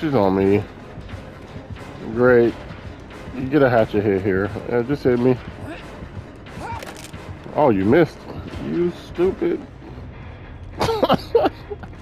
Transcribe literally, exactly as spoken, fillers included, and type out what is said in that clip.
she's on me. Great. You get a hatchet hit here. Uh, just hit me. Oh, you missed. You stupid.